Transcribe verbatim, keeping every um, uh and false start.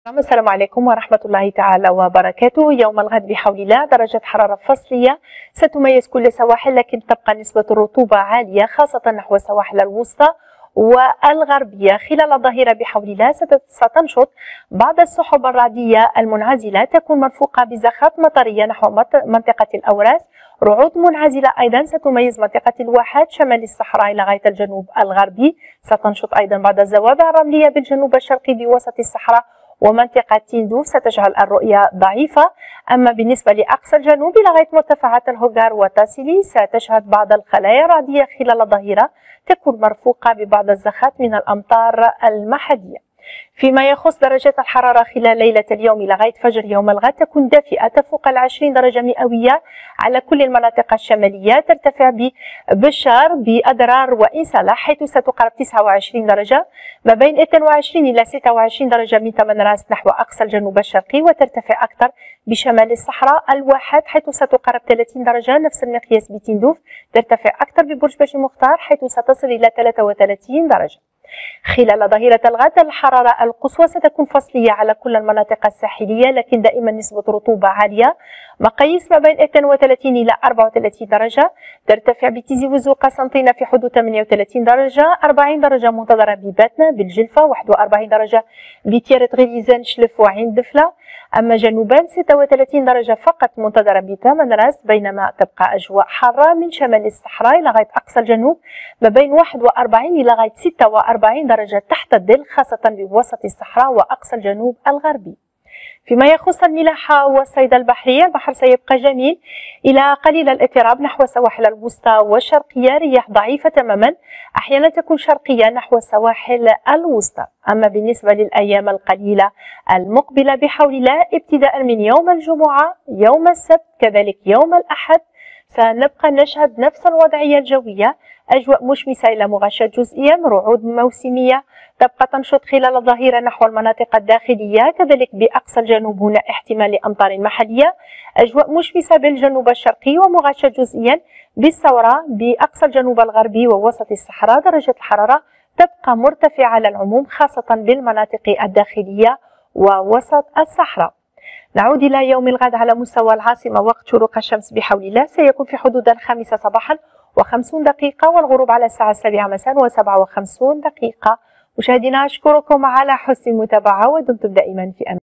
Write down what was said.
السلام عليكم ورحمة الله تعالى وبركاته. يوم الغد بحول الله درجة حرارة فصلية ستميز كل السواحل، لكن تبقى نسبة الرطوبة عالية خاصة نحو السواحل الوسطى والغربية. خلال الظهيرة بحول الله ستنشط بعض السحب الرعدية المنعزلة، تكون مرفوقة بزخات مطرية نحو منطقة الأوراس. رعود منعزلة أيضا ستميز منطقة الواحات شمال الصحراء إلى غاية الجنوب الغربي. ستنشط أيضا بعض الزوابع الرملية بالجنوب الشرقي بوسط الصحراء ومنطقة تندوف ستجعل الرؤية ضعيفة. أما بالنسبة لأقصى الجنوب لغاية مرتفعات الهوغار وتاسيلي ستشهد بعض الخلايا الرعدية خلال الظهيرة، تكون مرفوقة ببعض الزخات من الأمطار المحلية. فيما يخص درجات الحرارة خلال ليلة اليوم إلى غاية فجر يوم الغد تكون دافئة تفوق العشرين درجة مئوية على كل المناطق الشمالية، ترتفع ببشار بأدرار وإنسلح حيث ستقرب تسعة وعشرين درجة، ما بين اثنين وعشرين إلى ستة وعشرين درجة من تمنراس نحو أقصى الجنوب الشرقي، وترتفع أكثر بشمال الصحراء الواحات حيث ستقرب ثلاثين درجة. نفس المقياس بتندوف، ترتفع أكثر ببرج باجي مختار حيث ستصل إلى ثلاثة وثلاثين درجة. خلال ظهيرة الغد الحرارة القصوى ستكون فصلية على كل المناطق الساحلية، لكن دائما نسبة رطوبة عالية، مقاييس ما بين اثنين وثلاثين إلى أربعة وثلاثين درجة. ترتفع بتيزي وزوقة سنطينة في حدود ثمانية وثلاثين درجة، أربعين درجة منتظرة بباتنا بالجلفة، واحد وأربعين درجة بتيرة غليزان شلف وعين دفلة. أما جنوبا ستة وثلاثين درجة فقط منتظرة بتمنراس، بينما تبقى أجواء حارة من شمال الصحراء إلى غاية أقصى الجنوب ما بين واحد وأربعين إلى غاية ستة وأربعين درجة تحت الظل، خاصة بوسط الصحراء وأقصى الجنوب الغربي. فيما يخص الملاحة والصيد البحري، البحر سيبقى جميل إلى قليل الاضطراب نحو السواحل الوسطى والشرقية، رياح ضعيفة تماما أحيانا تكون شرقية نحو السواحل الوسطى. أما بالنسبة للأيام القليلة المقبلة بحول الله ابتداء من يوم الجمعة يوم السبت كذلك يوم الأحد سنبقى نشهد نفس الوضعية الجوية، أجواء مشمسة إلى مغشاة جزئيا، رعود موسمية تبقى تنشط خلال الظهيرة نحو المناطق الداخلية، كذلك بأقصى الجنوب هنا احتمال لأمطار محلية، أجواء مشمسة بالجنوب الشرقي ومغشاة جزئيا بالثورة بأقصى الجنوب الغربي ووسط الصحراء. درجة الحرارة تبقى مرتفعة على العموم خاصة بالمناطق الداخلية ووسط الصحراء. نعود إلى يوم الغد على مستوى العاصمة. وقت شروق الشمس بحول الله سيكون في حدود الخامسة صباحا وخمسون دقيقة، والغروب على الساعة السابعة مساء وسبعة وخمسون دقيقة. مشاهدينا أشكركم على حسن المتابعة ودمتم دائما في أمان.